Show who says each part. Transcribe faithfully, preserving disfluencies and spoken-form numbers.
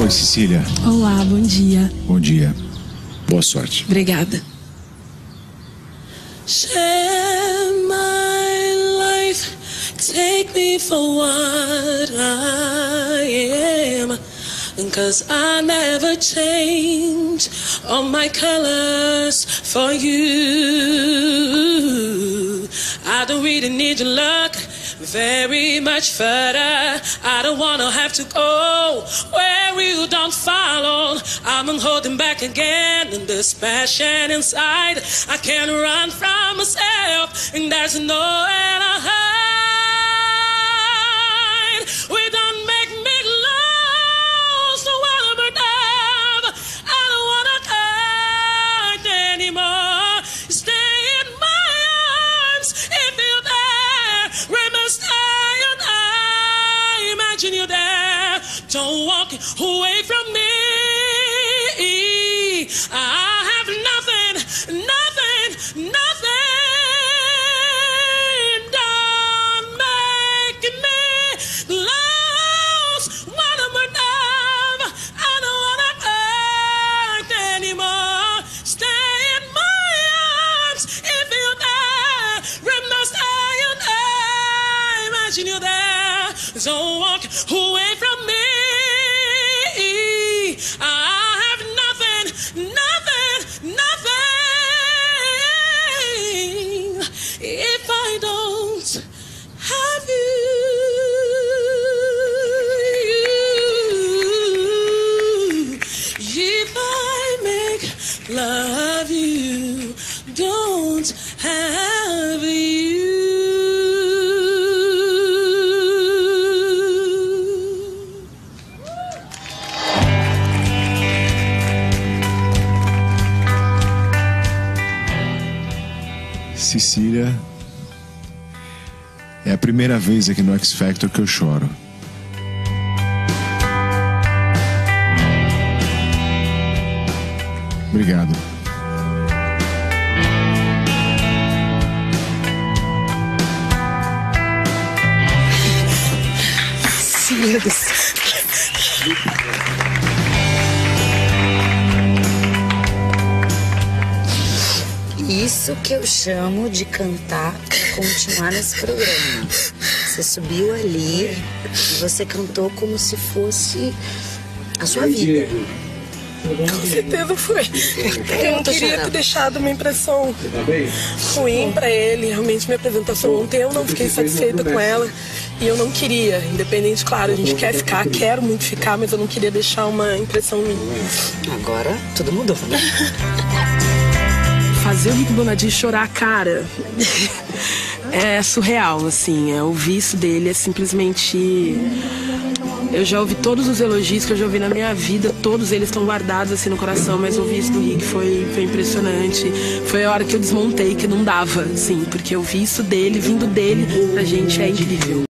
Speaker 1: Oi, Cecília.
Speaker 2: Olá, bom dia.
Speaker 1: Bom dia. Boa sorte.
Speaker 2: Obrigada.
Speaker 3: Share my life, take me for what I am, 'cause I never change all my colors for you. I don't really need your luck very much further. I don't wanna have to go where you don't follow. I'm holding back again in this passion inside. I can't run from myself, and there's nowhere to hide. We don't make me lose the one but love. I don't wanna hide anymore. Stay in my arms if you're there. Remember, stay and I imagine you there. Don't walk away from me. I have nothing, nothing, nothing. Don't make me lose one of my love. I don't wanna hurt anymore. Stay in my arms if you're there. Remember, stay and I imagine you there. Don't walk away from me. I have nothing, nothing, nothing if I don't have you. If I make love you, don't have you.
Speaker 1: Cecília, é a primeira vez aqui no X Factor que eu choro. Obrigado.
Speaker 2: Cecília do céu.
Speaker 4: Isso que eu chamo de cantar e continuar nesse programa. Você subiu ali e você cantou como se fosse a sua vida.
Speaker 2: Com certeza foi. Eu não queria ter deixado uma impressão ruim pra ele. Realmente, minha apresentação ontem eu não fiquei satisfeita com ela. E eu não queria, independente, claro, a gente quer ficar, quero muito ficar, mas eu não queria deixar uma impressão ruim.
Speaker 4: Agora tudo mudou, né?
Speaker 2: Fazer o Rick Bonadio chorar a cara é surreal, assim. É, ouvir isso dele é simplesmente... Eu já ouvi todos os elogios que eu já ouvi na minha vida, todos eles estão guardados assim no coração, mas ouvir isso do Rick foi, foi impressionante. Foi a hora que eu desmontei, que não dava, assim, porque ouvir isso dele, vindo dele, pra gente é incrível.